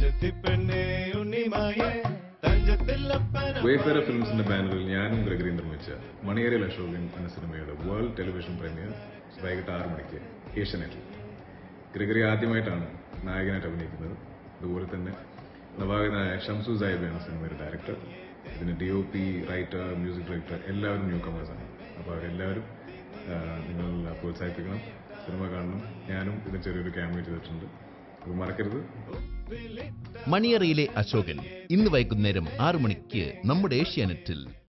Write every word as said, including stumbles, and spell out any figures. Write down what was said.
വേഫെയർ ഫിലിംസിന്റെ ബാനറിൽ ഞാനും ഗ്രെഗറിയും നിർമ്മിച്ച മണിയേറിയ അശോകൻ എന്ന സിനിമയുടെ വേൾഡ് ടെലിവിഷൻ പ്രീമിയർ വൈകിട്ട് ആറ് മണിക്ക് ഏഷ്യാനെറ്റിൽ. ഗ്രെഗറി ആദ്യമായിട്ടാണ് നായകനായിട്ട് അഭിനയിക്കുന്നത്. അതുപോലെ തന്നെ നവാഗതനായ ഷംസു സാഹിബാണ് സിനിമയുടെ ഡയറക്ടർ. ഇതിന് D O P, writer, music director എല്ലാവരും ന്യൂ കമേഴ്സാണ്. അപ്പോൾ അവരെല്ലാവരും നിങ്ങൾ പ്രോത്സാഹിപ്പിക്കണം, സിനിമ കാണണം. ഞാനും ഇതിന് ചെറിയൊരു ക്യാമിയോ ചെയ്തിട്ടുണ്ട്, അത് മറക്കരുത്. മണിയറയിലെ അശോകൻ ഇന്ന് വൈകുന്നേരം ആറു മണിക്ക് നമ്മുടെ ഏഷ്യാനെറ്റിൽ.